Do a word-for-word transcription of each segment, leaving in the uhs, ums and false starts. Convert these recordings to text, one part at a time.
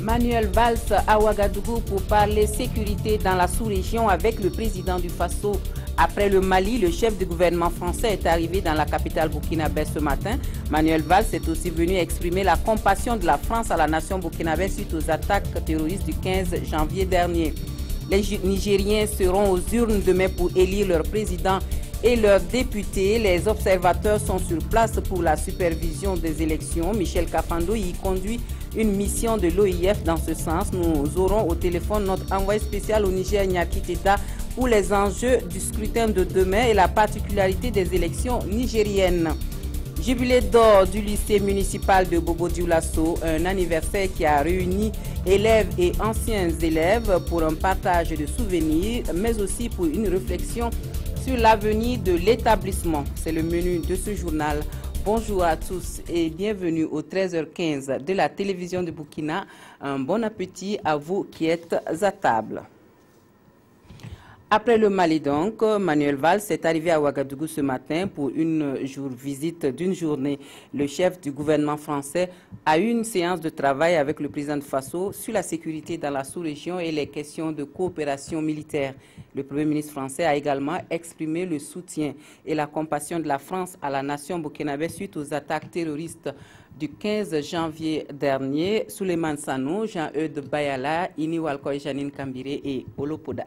Manuel Valls à Ouagadougou pour parler sécurité dans la sous-région avec le président du Faso. Après le Mali, le chef du gouvernement français est arrivé dans la capitale burkinabé ce matin. Manuel Valls est aussi venu exprimer la compassion de la France à la nation burkinabé suite aux attaques terroristes du quinze janvier dernier. Les Nigériens seront aux urnes demain pour élire leur président et leurs députés. Les observateurs sont sur place pour la supervision des élections. Michel Kafando y conduit une mission de l'O I F dans ce sens. Nous aurons au téléphone notre envoyé spécial au Niger, Nyaki Teta, pour les enjeux du scrutin de demain et la particularité des élections nigériennes. Jubilé d'or du lycée municipal de Bobo-Dioulasso, un anniversaire qui a réuni élèves et anciens élèves pour un partage de souvenirs, mais aussi pour une réflexion sur l'avenir de l'établissement. C'est le menu de ce journal. Bonjour à tous et bienvenue au treize heures quinze de la télévision de Burkina. Un bon appétit à vous qui êtes à table. Après le Mali donc, Manuel Valls est arrivé à Ouagadougou ce matin pour une jour, visite d'une journée. Le chef du gouvernement français a eu une séance de travail avec le président de Faso sur la sécurité dans la sous-région et les questions de coopération militaire. Le Premier ministre français a également exprimé le soutien et la compassion de la France à la nation burkinabé suite aux attaques terroristes du quinze janvier dernier. Souleymane Sano, Jean-Eudes Bayala, Ini Walkoy, Janine Kambire et Olopoda.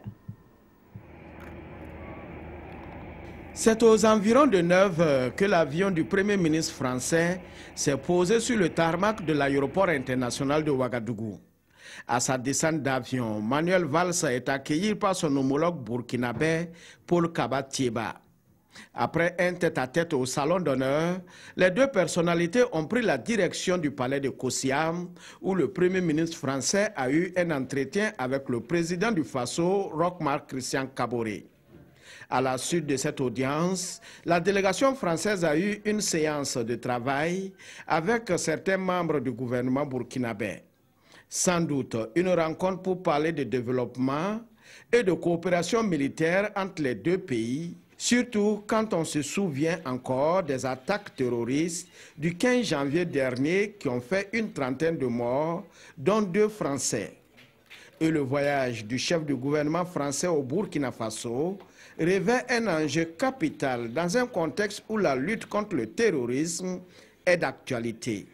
C'est aux environs de neuf heures que l'avion du Premier ministre français s'est posé sur le tarmac de l'aéroport international de Ouagadougou. À sa descente d'avion, Manuel Valls est accueilli par son homologue burkinabé Paul Kaba-Thieba. Après un tête-à-tête au salon d'honneur, les deux personnalités ont pris la direction du palais de Kosiam, où le Premier ministre français a eu un entretien avec le président du Faso, Roch-Marc Christian Kaboré. À la suite de cette audience, la délégation française a eu une séance de travail avec certains membres du gouvernement burkinabé. Sans doute une rencontre pour parler de développement et de coopération militaire entre les deux pays, surtout quand on se souvient encore des attaques terroristes du quinze janvier dernier qui ont fait une trentaine de morts, dont deux Français. Et le voyage du chef du gouvernement français au Burkina Faso revêt un enjeu capital dans un contexte où la lutte contre le terrorisme est d'actualité.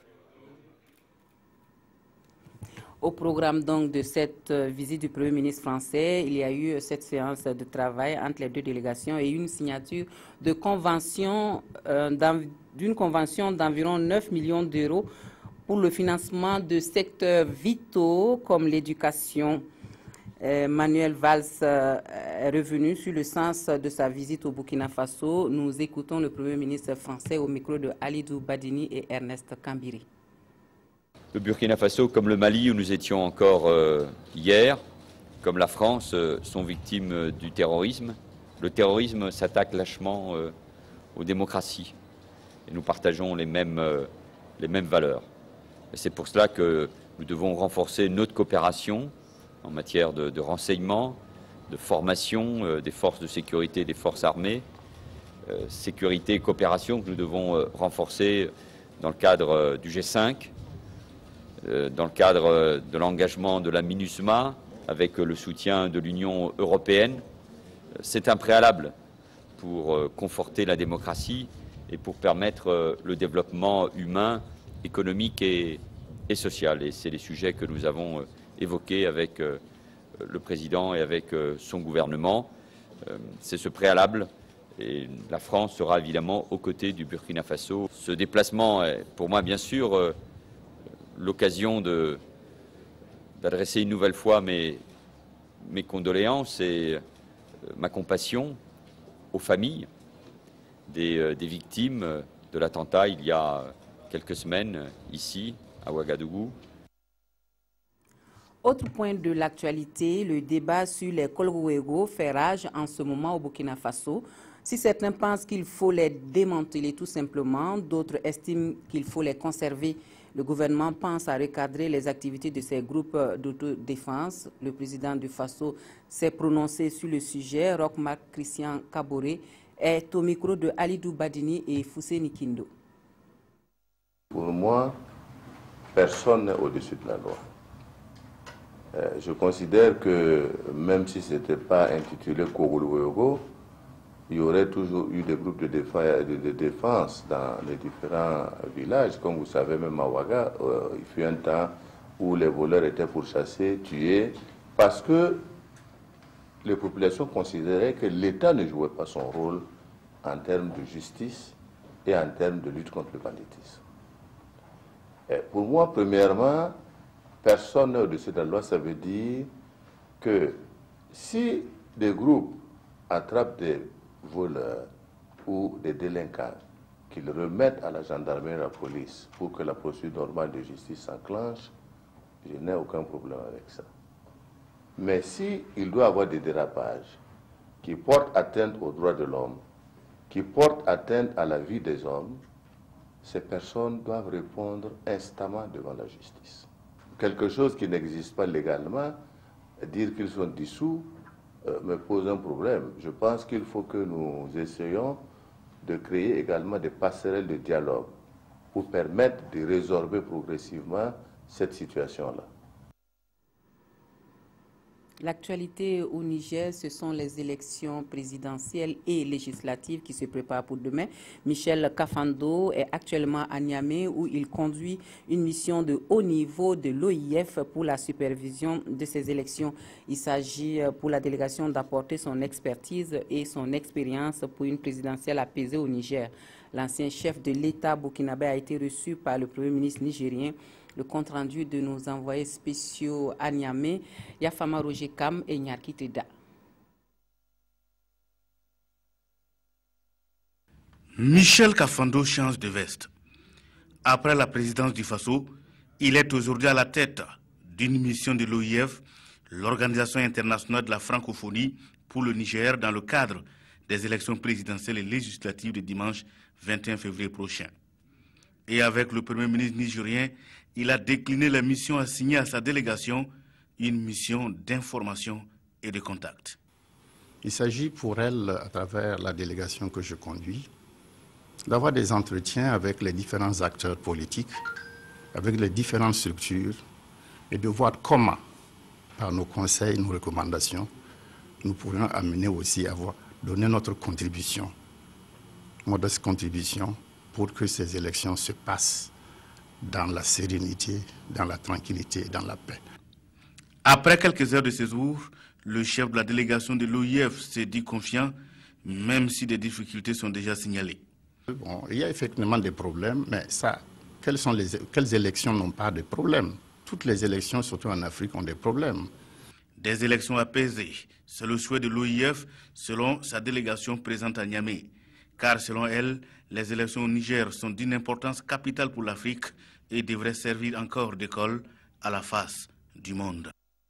Au programme donc de cette visite du Premier ministre français, il y a eu cette séance de travail entre les deux délégations et une signature de convention, euh, d'une convention d'environ neuf millions d'euros pour le financement de secteurs vitaux comme l'éducation. Euh, Manuel Valls euh, est revenu sur le sens de sa visite au Burkina Faso. Nous écoutons le Premier ministre français au micro de Alidou Badini et Ernest Kambiri. Le Burkina Faso, comme le Mali où nous étions encore euh, hier, comme la France, euh, sont victimes euh, du terrorisme. Le terrorisme s'attaque lâchement euh, aux démocraties et nous partageons les mêmes, euh, les mêmes valeurs. C'est pour cela que nous devons renforcer notre coopération en matière de, de renseignement, de formation euh, des forces de sécurité, des forces armées, euh, sécurité et coopération que nous devons euh, renforcer dans le cadre euh, du G cinq, euh, dans le cadre euh, de l'engagement de la MINUSMA, avec euh, le soutien de l'Union européenne. C'est un préalable pour euh, conforter la démocratie et pour permettre euh, le développement humain, économique et, et social. Et c'est les sujets que nous avons euh, évoqué avec euh, le président et avec euh, son gouvernement. Euh, c'est ce préalable et la France sera évidemment aux côtés du Burkina Faso. Ce déplacement est pour moi bien sûr euh, l'occasion de, d'adresser une nouvelle fois mes, mes condoléances et euh, ma compassion aux familles des, euh, des victimes de l'attentat il y a quelques semaines ici à Ouagadougou. Autre point de l'actualité, le débat sur les Kolrouégo fait rage en ce moment au Burkina Faso. Si certains pensent qu'il faut les démanteler tout simplement, d'autres estiment qu'il faut les conserver. Le gouvernement pense à recadrer les activités de ces groupes d'autodéfense. Le président du Faso s'est prononcé sur le sujet. Roch-Marc Christian Kaboré est au micro de Alidou Badini et Fousseni Kindo. Pour moi, personne n'est au-dessus de la loi. Euh, je considère que même si ce n'était pas intitulé Kogoluwoyogo, il y aurait toujours eu des groupes de défense, de, de défense dans les différents villages. Comme vous savez, même à Ouaga, euh, il fut un temps où les voleurs étaient pourchassés, tués, parce que les populations considéraient que l'État ne jouait pas son rôle en termes de justice et en termes de lutte contre le banditisme. Et pour moi, premièrement, personne n'est au-dessus de la loi. Ça veut dire que si des groupes attrapent des voleurs ou des délinquants, qu'ils remettent à la gendarmerie et à la police pour que la procédure normale de justice s'enclenche, je n'ai aucun problème avec ça. Mais si il doit y avoir des dérapages qui portent atteinte aux droits de l'homme, qui portent atteinte à la vie des hommes, ces personnes doivent répondre instamment devant la justice. Quelque chose qui n'existe pas légalement, dire qu'ils sont dissous, euh, me pose un problème. Je pense qu'il faut que nous essayions de créer également des passerelles de dialogue pour permettre de résorber progressivement cette situation-là. L'actualité au Niger, ce sont les élections présidentielles et législatives qui se préparent pour demain. Michel Kafando est actuellement à Niamey où il conduit une mission de haut niveau de l'O I F pour la supervision de ces élections. Il s'agit pour la délégation d'apporter son expertise et son expérience pour une présidentielle apaisée au Niger. L'ancien chef de l'État burkinabé a été reçu par le Premier ministre nigérien. Le compte-rendu de nos envoyés spéciaux à Niamey, Yafama Roger Kam et Nyarki Teda. Michel Kafando change de veste. Après la présidence du Faso, il est aujourd'hui à la tête d'une mission de l'O I F, l'Organisation internationale de la francophonie pour le Niger, dans le cadre des élections présidentielles et législatives de dimanche vingt et un février prochain. Et avec le Premier ministre nigérien, il a décliné la mission assignée à sa délégation, une mission d'information et de contact. Il s'agit pour elle, à travers la délégation que je conduis, d'avoir des entretiens avec les différents acteurs politiques, avec les différentes structures, et de voir comment, par nos conseils, nos recommandations, nous pourrions amener aussi à avoir, donner notre contribution, modeste contribution, pour que ces élections se passent dans la sérénité, dans la tranquillité et dans la paix. Après quelques heures de séjour, le chef de la délégation de l'O I F s'est dit confiant, même si des difficultés sont déjà signalées. Bon, il y a effectivement des problèmes, mais ça, quelles, sont les, quelles élections n'ont pas de problèmes? Toutes les élections, surtout en Afrique, ont des problèmes. Des élections apaisées, c'est le souhait de l'O I F, selon sa délégation présente à Niamey. Car selon elle, les élections au Niger sont d'une importance capitale pour l'Afrique et devraient servir encore d'école à la face du monde.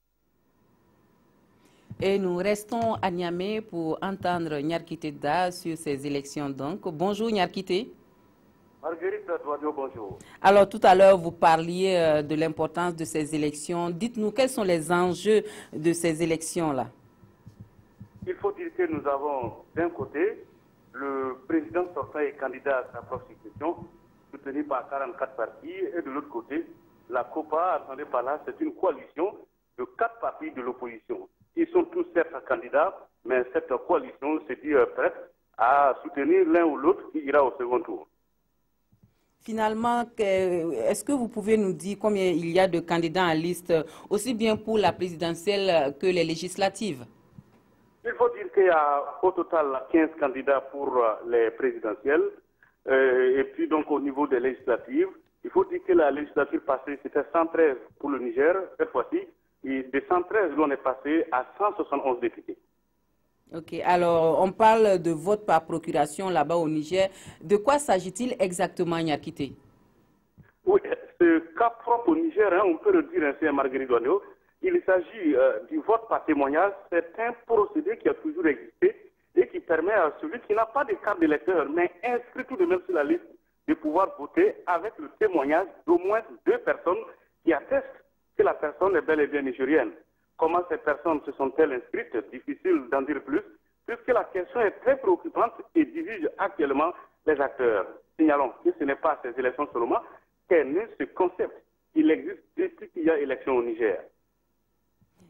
Et nous restons à Niamey pour entendre Nyarki Teda sur ces élections. Donc, bonjour Nyarki. Marguerite Douadio, bonjour. Alors, tout à l'heure, vous parliez de l'importance de ces élections. Dites-nous, quels sont les enjeux de ces élections-là? Il faut dire que nous avons d'un côté le président sortant est candidat à sa propre succession, soutenu par quarante-quatre partis, et de l'autre côté, la COPA, attendez par là, c'est une coalition de quatre partis de l'opposition. Ils sont tous certes candidats, mais cette coalition se dit prête à soutenir l'un ou l'autre qui ira au second tour. Finalement, est-ce que vous pouvez nous dire combien il y a de candidats en liste, aussi bien pour la présidentielle que les législatives? Il faut dire qu'il y a au total quinze candidats pour les présidentielles. Euh, et puis donc au niveau des législatives, il faut dire que la législature passée, c'était cent treize pour le Niger. Cette fois-ci, de cent treize, on est passé à cent soixante et onze députés. Ok, alors on parle de vote par procuration là-bas au Niger. De quoi s'agit-il exactement, Nyarki? Oui, ce cas propre au Niger, hein, on peut le dire ainsi à Marguerite Douadio. Il s'agit euh, du vote par témoignage. C'est un procédé qui a toujours existé et qui permet à celui qui n'a pas de carte d'électeur, mais inscrit tout de même sur la liste, de pouvoir voter avec le témoignage d'au moins deux personnes qui attestent que la personne est bel et bien nigérienne. Comment ces personnes se sont-elles inscrites? Difficile d'en dire plus, puisque la question est très préoccupante et divise actuellement les acteurs. Signalons que ce n'est pas à ces élections seulement qu'est né ce concept. Il existe depuis qu'il y a élection au Niger.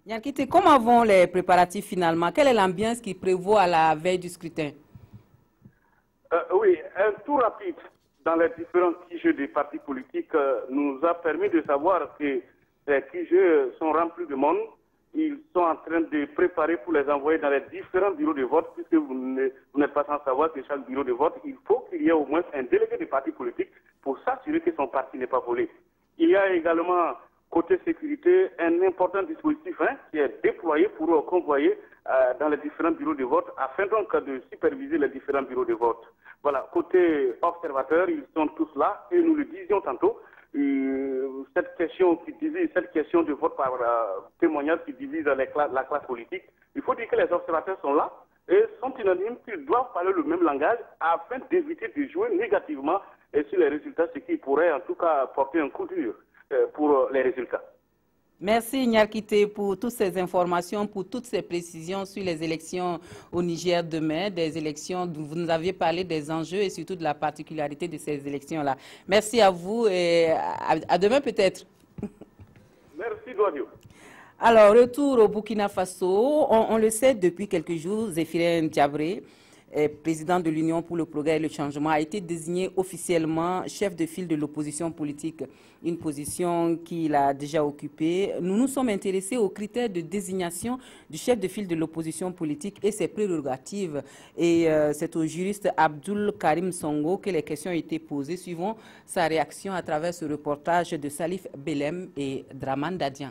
Niakité, comment vont les préparatifs finalement? Quelle est l'ambiance qui prévaut à la veille du scrutin? euh, Oui, un tour rapide dans les différents Q G des partis politiques euh, nous a permis de savoir que les Q G sont remplis de monde. Ils sont en train de préparer pour les envoyer dans les différents bureaux de vote, puisque vous n'êtes pas sans savoir que chaque bureau de vote, il faut qu'il y ait au moins un délégué du parti politique pour s'assurer que son parti n'est pas volé. Il y a également, côté sécurité, un important dispositif hein, qui est déployé pour convoyer euh, dans les différents bureaux de vote, afin donc de superviser les différents bureaux de vote. Voilà, côté observateurs, ils sont tous là, et nous le disions tantôt, Euh, cette question qui divise, cette question de vote par euh, témoignage qui divise les classes, la classe politique, il faut dire que les observateurs sont là et sont unanimes qu'ils doivent parler le même langage afin d'éviter de jouer négativement et sur les résultats, ce qui pourrait en tout cas porter un coup dur euh, pour euh, les résultats. Merci Niakité pour toutes ces informations, pour toutes ces précisions sur les élections au Niger demain, des élections dont vous nous aviez parlé des enjeux et surtout de la particularité de ces élections-là. Merci à vous et à, à demain peut-être. Merci Douadio. Alors, retour au Burkina Faso, on, on le sait depuis quelques jours, Zéphirin Diabré, président de l'Union pour le progrès et le changement, a été désigné officiellement chef de file de l'opposition politique, une position qu'il a déjà occupée. Nous nous sommes intéressés aux critères de désignation du chef de file de l'opposition politique et ses prérogatives. Et euh, c'est au juriste Abdul Karim Songo que les questions ont été posées. Suivons sa réaction à travers ce reportage de Salif Belem et Draman Dadian.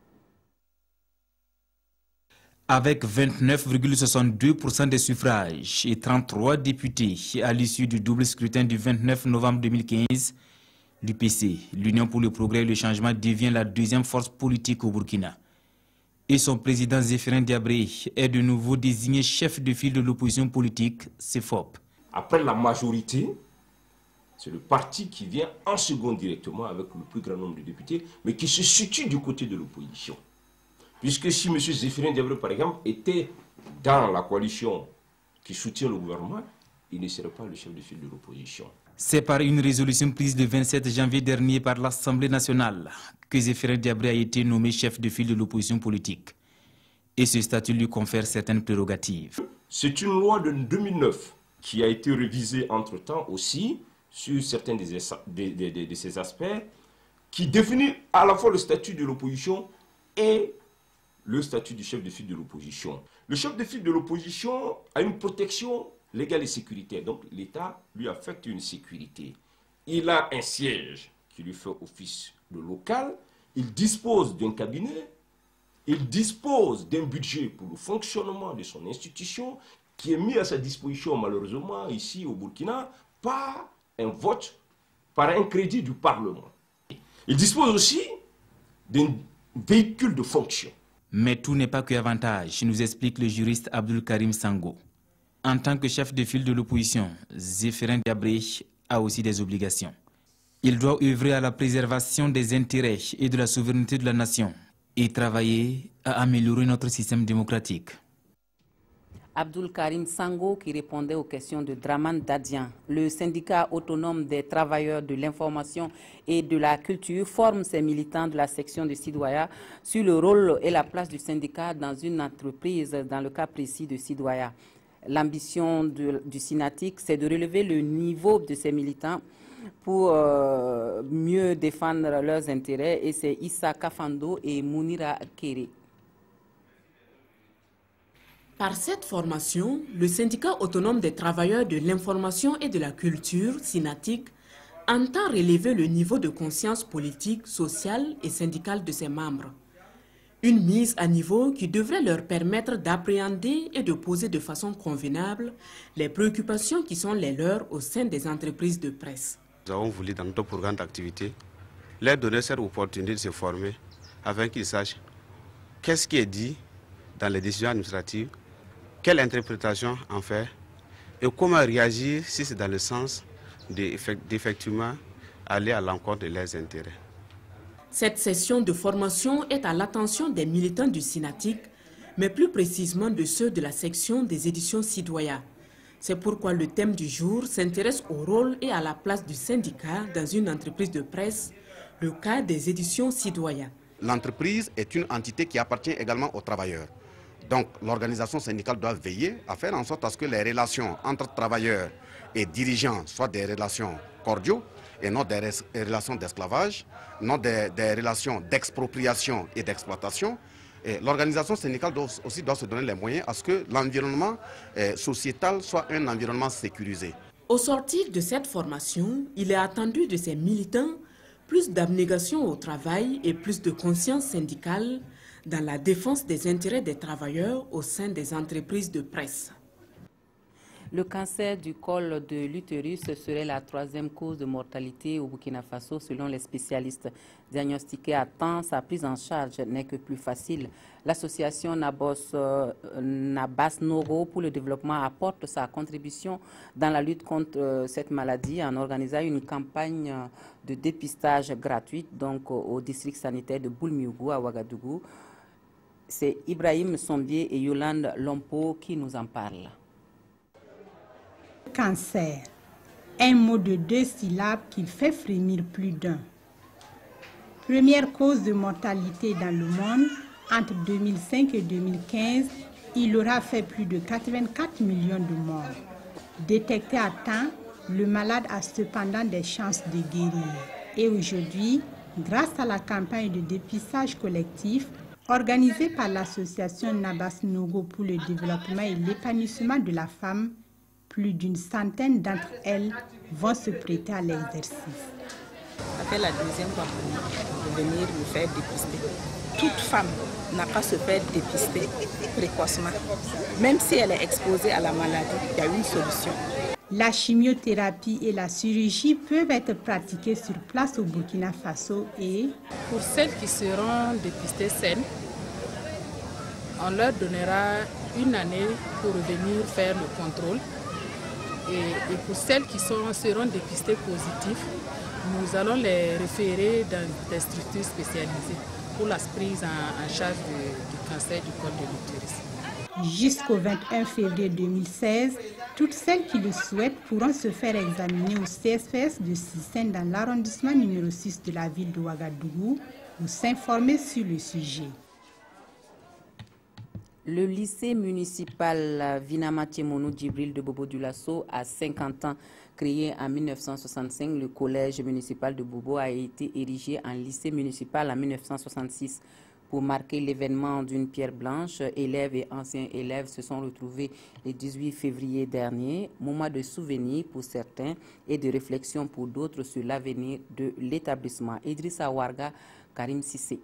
Avec vingt-neuf virgule soixante-deux pour cent des suffrages et trente-trois députés à l'issue du double scrutin du vingt-neuf novembre deux mille quinze, l'U P C, l'Union pour le progrès et le changement, devient la deuxième force politique au Burkina. Et son président Zéphirin Diabré est de nouveau désigné chef de file de l'opposition politique, C F O P. Après la majorité, c'est le parti qui vient en second directement avec le plus grand nombre de députés, mais qui se situe du côté de l'opposition. Puisque si M. Zéphirin Diabré, par exemple, était dans la coalition qui soutient le gouvernement, il ne serait pas le chef de file de l'opposition. C'est par une résolution prise le vingt-sept janvier dernier par l'Assemblée nationale que Zéphirin Diabré a été nommé chef de file de l'opposition politique. Et ce statut lui confère certaines prérogatives. C'est une loi de deux mille neuf qui a été révisée entre-temps aussi sur certains de, de, de, de ces aspects, qui définit à la fois le statut de l'opposition et le statut du chef de file de l'opposition. Le chef de file de l'opposition a une protection légale et sécuritaire. Donc l'État lui affecte une sécurité. Il a un siège qui lui fait office de local. Il dispose d'un cabinet. Il dispose d'un budget pour le fonctionnement de son institution qui est mis à sa disposition malheureusement ici au Burkina par un vote, par un crédit du Parlement. Il dispose aussi d'un véhicule de fonction. Mais tout n'est pas que avantage, nous explique le juriste Abdul Karim Sango. En tant que chef de file de l'opposition, Zéphirin Diabré a aussi des obligations. Il doit œuvrer à la préservation des intérêts et de la souveraineté de la nation et travailler à améliorer notre système démocratique. Abdul Karim Sango qui répondait aux questions de Draman Dadian. Le syndicat autonome des travailleurs de l'information et de la culture forme ses militants de la section de Sidouaya sur le rôle et la place du syndicat dans une entreprise, dans le cas précis de Sidouaya. L'ambition du Synatic, c'est de relever le niveau de ses militants pour euh, mieux défendre leurs intérêts, et c'est Issa Kafando et Mounira Kéré. Par cette formation, le syndicat autonome des travailleurs de l'information et de la culture, Synatic, entend relever le niveau de conscience politique, sociale et syndicale de ses membres. Une mise à niveau qui devrait leur permettre d'appréhender et de poser de façon convenable les préoccupations qui sont les leurs au sein des entreprises de presse. Nous avons voulu, dans notre programme d'activité, leur donner cette opportunité de se former afin qu'ils sachent qu'est-ce qui est dit dans les décisions administratives, quelle interprétation en faire et comment réagir si c'est dans le sens d'effectivement aller à l'encontre de leurs intérêts. Cette session de formation est à l'attention des militants du Synatic, mais plus précisément de ceux de la section des éditions Sidouaya. C'est pourquoi le thème du jour s'intéresse au rôle et à la place du syndicat dans une entreprise de presse, le cas des éditions Sidouaya. l'entreprise est une entité qui appartient également aux travailleurs. Donc l'organisation syndicale doit veiller à faire en sorte à ce que les relations entre travailleurs et dirigeants soient des relations cordiaux et non des relations d'esclavage, non des, des relations d'expropriation et d'exploitation. L'organisation syndicale doit aussi doit se donner les moyens à ce que l'environnement eh, sociétal soit un environnement sécurisé. Au sortir de cette formation, il est attendu de ces militants plus d'abnégation au travail et plus de conscience syndicale dans la défense des intérêts des travailleurs au sein des entreprises de presse. Le cancer du col de l'utérus serait la troisième cause de mortalité au Burkina Faso selon les spécialistes. Diagnostiquer à temps, sa prise en charge n'est que plus facile. L'association Nabos, euh, Nabas Noro pour le développement apporte sa contribution dans la lutte contre euh, cette maladie en organisant une campagne de dépistage gratuite donc, au district sanitaire de Boulmiougou à Ouagadougou. C'est Ibrahim Sombier et Yolande Lompo qui nous en parlent. Cancer, un mot de deux syllabes qui fait frémir plus d'un. Première cause de mortalité dans le monde, entre deux mille cinq et deux mille quinze, il aura fait plus de quatre-vingt-quatre millions de morts. Détecté à temps, le malade a cependant des chances de guérir. Et aujourd'hui, grâce à la campagne de dépistage collectif organisée par l'association Nabas Nogo pour le développement et l'épanouissement de la femme, plus d'une centaine d'entre elles vont se prêter à l'exercice. Ça fait la deuxième fois de venir me faire dépister. Toute femme n'a pas se faire dépister précocement. Même si elle est exposée à la maladie, il y a une solution. La chimiothérapie et la chirurgie peuvent être pratiquées sur place au Burkina Faso et... Pour celles qui seront dépistées saines, on leur donnera une année pour venir faire le contrôle. Et, et pour celles qui sont, seront dépistées positives, nous allons les référer dans des structures spécialisées pour la prise en, en charge du, du cancer du col de l'utérus. Jusqu'au vingt et un février deux mille seize, toutes celles qui le souhaitent pourront se faire examiner au C S P S de Sissène dans l'arrondissement numéro six de la ville de Ouagadougou ou s'informer sur le sujet. Le lycée municipal Vinamatie-Mounou Djibril de Bobo-Dioulasso a cinquante ans. Créé en mille neuf cent soixante-cinq, le collège municipal de Bobo a été érigé en lycée municipal en mille neuf cent soixante-six. Pour marquer l'événement d'une pierre blanche, élèves et anciens élèves se sont retrouvés le dix-huit février dernier. Moment de souvenir pour certains et de réflexion pour d'autres sur l'avenir de l'établissement. Idrissa Warga, Karim Sissé.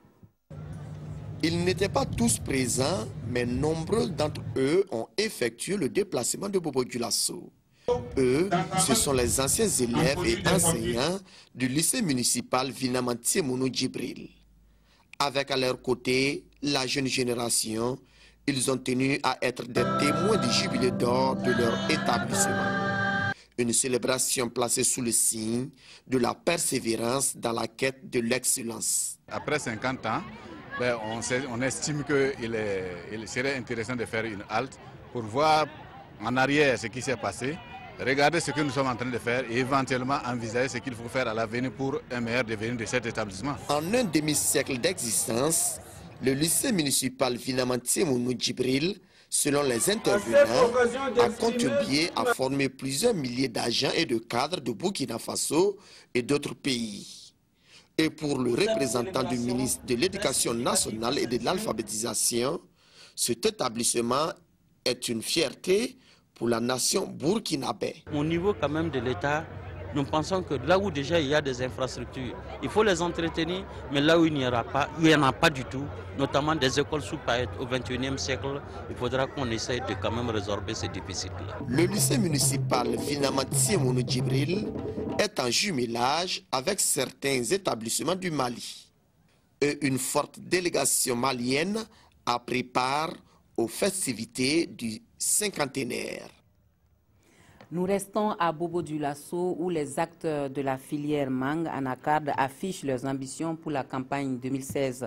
Ils n'étaient pas tous présents, mais nombreux d'entre eux ont effectué le déplacement de Bobo-Dioulasso. Eux, ce sont les anciens élèves et enseignants du lycée municipal Vinamatie-Mounou Djibril. Avec à leur côté la jeune génération, ils ont tenu à être des témoins du jubilé d'or de leur établissement. Une célébration placée sous le signe de la persévérance dans la quête de l'excellence. Après cinquante ans, ben, on, sait, on estime qu'il il serait intéressant de faire une halte pour voir en arrière ce qui s'est passé, regarder ce que nous sommes en train de faire et éventuellement envisager ce qu'il faut faire à l'avenir pour un meilleur devenir de cet établissement. En un demi-siècle d'existence, le lycée municipal Vinamatie-Mounou Djibril, selon les intervenants, a contribué à former plusieurs milliers d'agents et de cadres de Burkina Faso et d'autres pays. Et pour le représentant du ministre de l'Éducation nationale et de l'alphabétisation, cet établissement est une fierté pour la nation burkinabé. Au niveau quand même de l'État, nous pensons que là où déjà il y a des infrastructures, il faut les entretenir, mais là où il n'y aura pas, il n'y en a pas du tout, notamment des écoles sous paillettes au vingt et unième siècle, il faudra qu'on essaye de quand même résorber ces déficits-là. Le lycée municipal Vinamatie-Mounou Djibril est en jumelage avec certains établissements du Mali. Et une forte délégation malienne a pris part aux festivités du cinquantenaire. Nous restons à Bobo-Dioulasso où les acteurs de la filière mangue anacarde affichent leurs ambitions pour la campagne deux mille seize.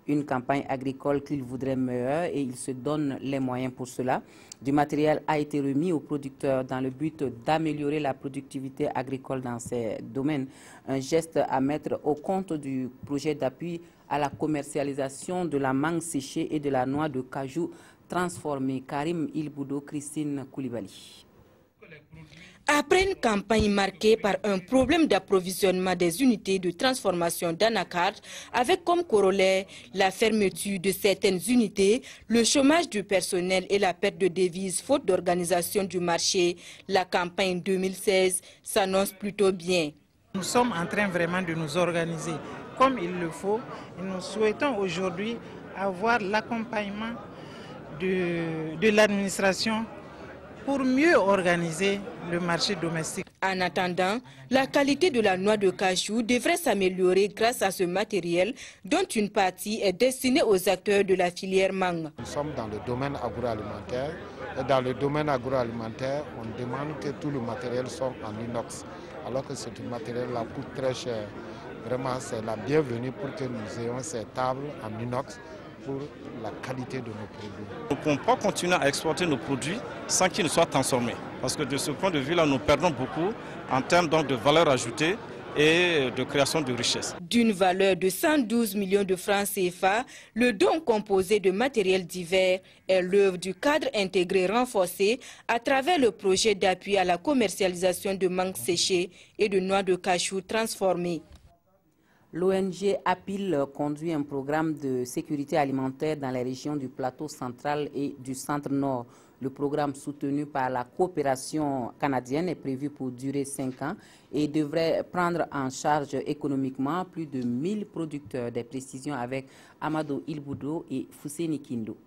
Une campagne agricole qu'il voudrait meilleure et il se donne les moyens pour cela. Du matériel a été remis aux producteurs dans le but d'améliorer la productivité agricole dans ces domaines. Un geste à mettre au compte du projet d'appui à la commercialisation de la mangue séchée et de la noix de cajou transformée. Karim Ilboudo, Christine Koulibaly. Après une campagne marquée par un problème d'approvisionnement des unités de transformation d'anacarde, avec comme corollaire la fermeture de certaines unités, le chômage du personnel et la perte de devises faute d'organisation du marché, la campagne deux mille seize s'annonce plutôt bien. Nous sommes en train vraiment de nous organiser comme il le faut et nous souhaitons aujourd'hui avoir l'accompagnement de, de l'administration pour mieux organiser le marché domestique. En attendant, la qualité de la noix de cajou devrait s'améliorer grâce à ce matériel dont une partie est destinée aux acteurs de la filière mangue. Nous sommes dans le domaine agroalimentaire et dans le domaine agroalimentaire, on demande que tout le matériel soit en inox, alors que ce matériel-là coûte très cher. Vraiment, c'est la bienvenue pour que nous ayons ces tables en inox pour la qualité de nos produits. Nous ne pouvons pas continuer à exporter nos produits sans qu'ils ne soient transformés. Parce que de ce point de vue-là, nous perdons beaucoup en termes donc de valeur ajoutée et de création de richesses. D'une valeur de cent douze millions de francs C F A, le don composé de matériel divers est l'œuvre du cadre intégré renforcé à travers le projet d'appui à la commercialisation de mangue séchée et de noix de cajou transformées. L'O N G APIL conduit un programme de sécurité alimentaire dans les régions du plateau central et du centre-nord. Le programme soutenu par la coopération canadienne est prévu pour durer cinq ans et devrait prendre en charge économiquement plus de mille producteurs. Des précisions avec Amadou Ilboudo et Fousséni Kindo.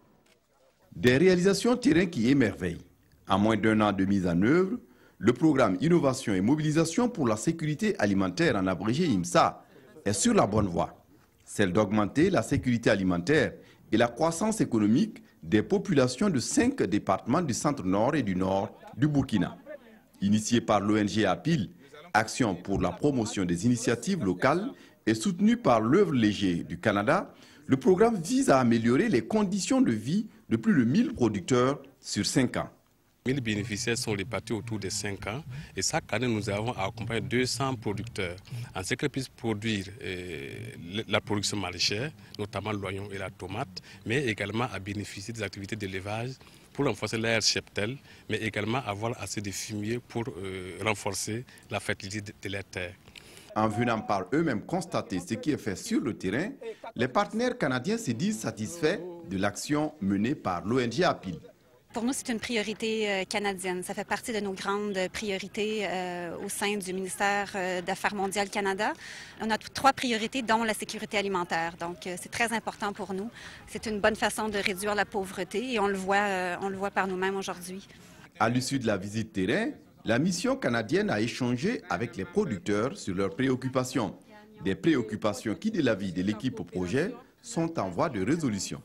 Des réalisations terrain qui émerveillent. En moins d'un an de mise en œuvre, le programme Innovation et Mobilisation pour la sécurité alimentaire, en abrégé IMSA, est sur la bonne voie, celle d'augmenter la sécurité alimentaire et la croissance économique des populations de cinq départements du centre-nord et du nord du Burkina. Initié par l'O N G APIL, Action pour la promotion des initiatives locales et soutenu par l'œuvre léger du Canada, le programme vise à améliorer les conditions de vie de plus de mille producteurs sur cinq ans. mille bénéficiaires sont répartis autour de cinq ans et chaque année nous avons accompagné deux cents producteurs en ce qu'ils puissent produire euh, la production maraîchère, notamment l'oignon et la tomate, mais également à bénéficier des activités d'élevage pour renforcer l'air cheptel, mais également avoir assez de fumier pour euh, renforcer la fertilité de, de leurs terres. En venant par eux-mêmes constater ce qui est fait sur le terrain, les partenaires canadiens se disent satisfaits de l'action menée par l'O N G APIL. Pour nous, c'est une priorité euh, canadienne. Ça fait partie de nos grandes priorités euh, au sein du ministère euh, d'Affaires mondiales Canada. On a trois priorités, dont la sécurité alimentaire. Donc, euh, c'est très important pour nous. C'est une bonne façon de réduire la pauvreté et on le voit, euh, on le voit par nous-mêmes aujourd'hui. À l'issue de la visite terrain, la mission canadienne a échangé avec les producteurs sur leurs préoccupations. Des préoccupations qui, de l'avis de l'équipe au projet, sont en voie de résolution.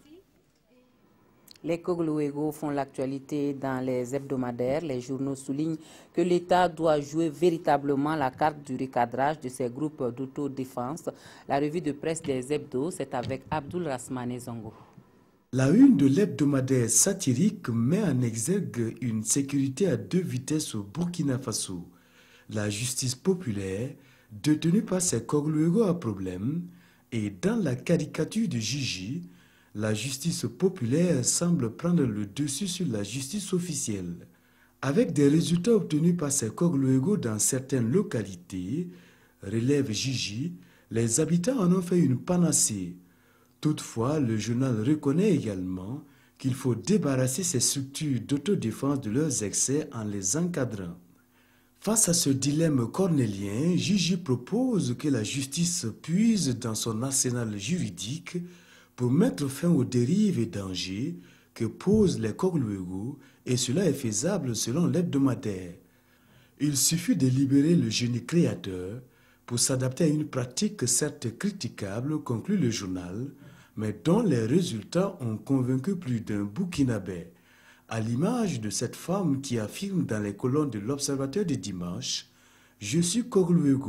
Les Kogluego font l'actualité dans les hebdomadaires. Les journaux soulignent que l'État doit jouer véritablement la carte du recadrage de ces groupes d'autodéfense. La revue de presse des hebdos, c'est avec Abdoul Rasmane Zongo. La une de l'hebdomadaire satirique met en exergue une sécurité à deux vitesses au Burkina Faso. La justice populaire, détenue par ces Kogluego à problème, et dans la caricature de Gigi, la justice populaire semble prendre le dessus sur la justice officielle. Avec des résultats obtenus par ces Kogluego dans certaines localités, relève Gigi, les habitants en ont fait une panacée. Toutefois, le journal reconnaît également qu'il faut débarrasser ces structures d'autodéfense de leurs excès en les encadrant. Face à ce dilemme cornélien, Gigi propose que la justice puise dans son arsenal juridique pour mettre fin aux dérives et dangers que posent les Kogluego, et cela est faisable selon l'hebdomadaire. Il suffit de libérer le génie créateur pour s'adapter à une pratique certes critiquable, conclut le journal, mais dont les résultats ont convaincu plus d'un Burkinabé, à l'image de cette femme qui affirme dans les colonnes de l'Observateur du dimanche « Je suis Kogluego ».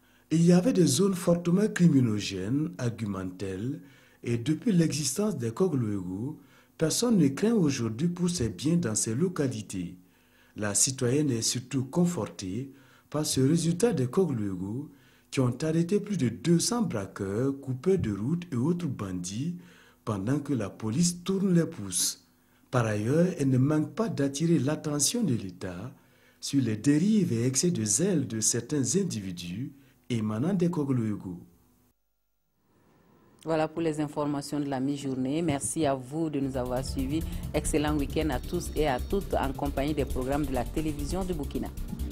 Il y avait des zones fortement criminogènes, argumente-t-elle, Et depuis l'existence des Kogloero, personne ne craint aujourd'hui pour ses biens dans ces localités. La citoyenne est surtout confortée par ce résultat des Kogloero qui ont arrêté plus de deux cents braqueurs, coupeurs de route et autres bandits pendant que la police tourne les pouces. Par ailleurs, elle ne manque pas d'attirer l'attention de l'État sur les dérives et excès de zèle de certains individus émanant des Kogloero. Voilà pour les informations de la mi-journée. Merci à vous de nous avoir suivis. Excellent week-end à tous et à toutes en compagnie des programmes de la télévision de Burkina.